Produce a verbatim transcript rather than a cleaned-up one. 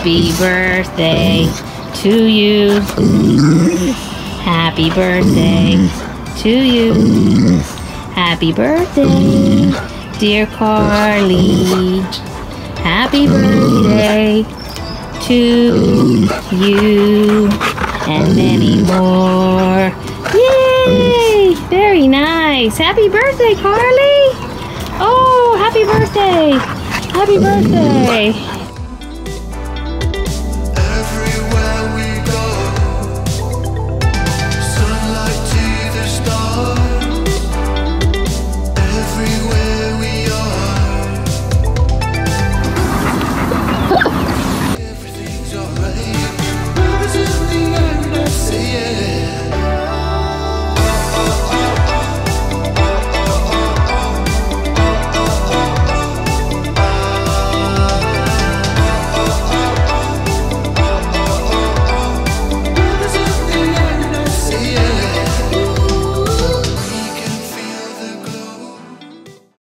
Happy birthday to you. Happy birthday to you. Happy birthday, dear Carly. Happy birthday to you and many more. Yay! Very nice. Happy birthday, Carly. Oh, happy birthday. Happy birthday.